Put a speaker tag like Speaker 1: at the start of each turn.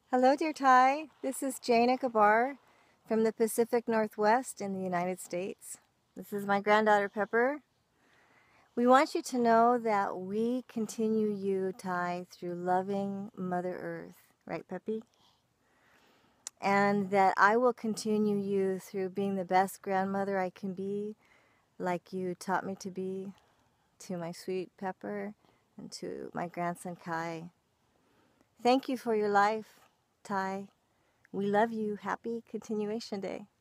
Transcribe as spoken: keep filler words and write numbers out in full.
Speaker 1: Hello, dear Thay. This is Jana Gabar from the Pacific Northwest in the United States. This is my granddaughter, Pepper. We want you to know that we continue you, Thay, through loving Mother Earth. Right, Peppy? And that I will continue you through being the best grandmother I can be, like you taught me to be, to my sweet Pepper and to my grandson, Kai. Thank you for your life, Thay. We love you. Happy Continuation Day.